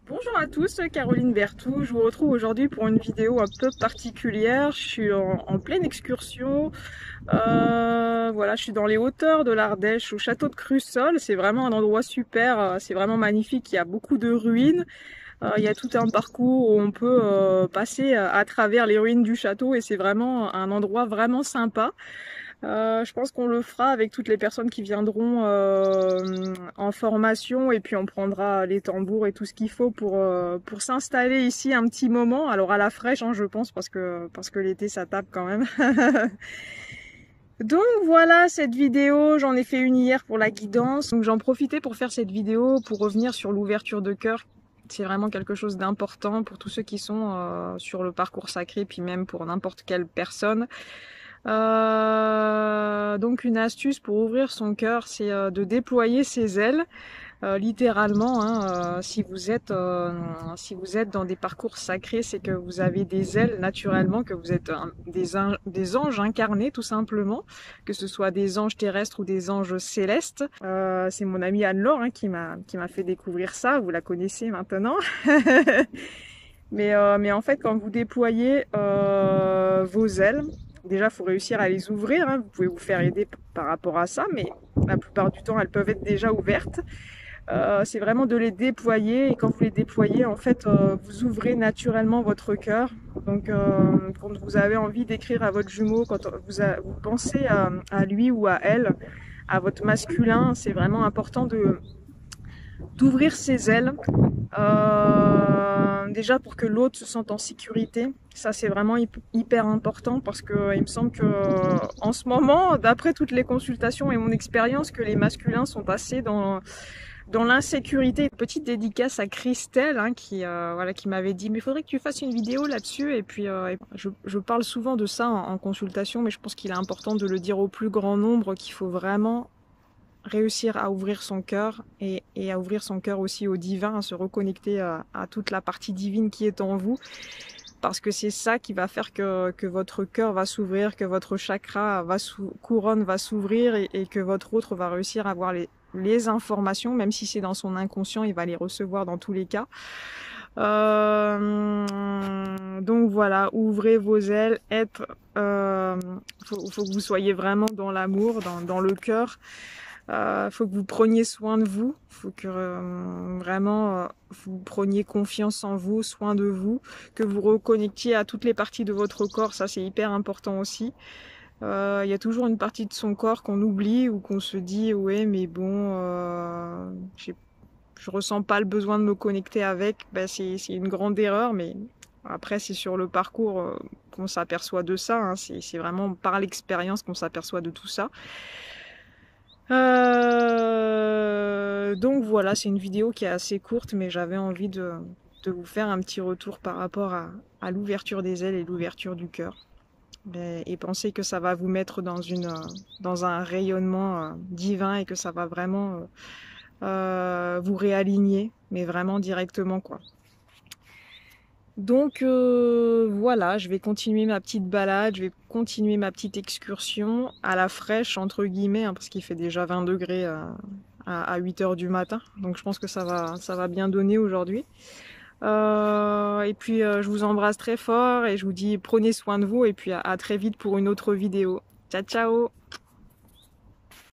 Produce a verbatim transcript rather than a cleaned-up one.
Bonjour à tous, Caroline Berthou. Je vous retrouve aujourd'hui pour une vidéo un peu particulière. Je suis en, en pleine excursion. Euh, voilà, je suis dans les hauteurs de l'Ardèche, au château de Crussol. C'est vraiment un endroit super. C'est vraiment magnifique. Il y a beaucoup de ruines. Euh, il y a tout un parcours où on peut euh, passer à travers les ruines du château et c'est vraiment un endroit vraiment sympa. Euh, je pense qu'on le fera avec toutes les personnes qui viendront euh, en formation et puis on prendra les tambours et tout ce qu'il faut pour euh, pour s'installer ici un petit moment. Alors à la fraîche, hein, je pense, parce que parce que l'été ça tape quand même. Donc voilà cette vidéo, j'en ai fait une hier pour la guidance. Donc j'en profitais pour faire cette vidéo pour revenir sur l'ouverture de cœur. C'est vraiment quelque chose d'important pour tous ceux qui sont euh, sur le parcours sacré, puis même pour n'importe quelle personne. Euh, donc une astuce pour ouvrir son cœur, c'est euh, de déployer ses ailes, euh, littéralement. Hein, euh, si vous êtes, euh, si vous êtes dans des parcours sacrés, c'est que vous avez des ailes naturellement, que vous êtes un, des, des anges incarnés tout simplement, que ce soit des anges terrestres ou des anges célestes. Euh, c'est mon amie Anne-Laure hein, qui m'a qui m'a fait découvrir ça. Vous la connaissez maintenant. mais euh, mais en fait, quand vous déployez euh, vos ailes, déjà, il faut réussir à les ouvrir. Hein. Vous pouvez vous faire aider par rapport à ça, mais la plupart du temps, elles peuvent être déjà ouvertes. Euh, c'est vraiment de les déployer. Et quand vous les déployez, en fait, euh, vous ouvrez naturellement votre cœur. Donc, euh, quand vous avez envie d'écrire à votre jumeau, quand vous, a, vous pensez à, à lui ou à elle, à votre masculin, c'est vraiment important de d'ouvrir ses ailes. Euh, déjà pour que l'autre se sente en sécurité. Ça c'est vraiment hyper important parce que il me semble que en ce moment, d'après toutes les consultations et mon expérience, que les masculins sont assez dans dans l'insécurité. Petite dédicace à Christelle hein, qui euh, voilà qui m'avait dit mais il faudrait que tu fasses une vidéo là-dessus et puis euh, je, je parle souvent de ça en, en consultation mais je pense qu'il est important de le dire au plus grand nombre qu'il faut vraiment réussir à ouvrir son cœur et, et à ouvrir son cœur aussi au divin, à se reconnecter à, à toute la partie divine qui est en vous, parce que c'est ça qui va faire que, que votre cœur va s'ouvrir, que votre chakra va sou, couronne va s'ouvrir et, et que votre autre va réussir à avoir les, les informations, même si c'est dans son inconscient, il va les recevoir dans tous les cas. Euh, donc voilà, ouvrez vos ailes, être, euh, faut, faut que vous soyez vraiment dans l'amour, dans, dans le cœur. Il euh, faut que vous preniez soin de vous, il faut que euh, vraiment euh, vous preniez confiance en vous, soin de vous, que vous reconnectiez à toutes les parties de votre corps, ça c'est hyper important aussi. Il euh, y a toujours une partie de son corps qu'on oublie ou qu'on se dit ouais mais bon, euh, je ressens pas le besoin de me connecter avec, ben, c'est une grande erreur, mais après c'est sur le parcours euh, qu'on s'aperçoit de ça, hein. C'est vraiment par l'expérience qu'on s'aperçoit de tout ça. Euh, donc voilà, c'est une vidéo qui est assez courte, mais j'avais envie de, de vous faire un petit retour par rapport à, à l'ouverture des ailes et l'ouverture du cœur. Et, et pensez que ça va vous mettre dans, une, dans un rayonnement euh, divin et que ça va vraiment euh, euh, vous réaligner, mais vraiment directement quoi. Donc euh, voilà, je vais continuer ma petite balade, je vais continuer ma petite excursion à la fraîche entre guillemets, hein, parce qu'il fait déjà vingt degrés à, à, à huit heures du matin, donc je pense que ça va, ça va bien donner aujourd'hui. Euh, et puis euh, je vous embrasse très fort et je vous dis prenez soin de vous et puis à, à très vite pour une autre vidéo. Ciao ciao!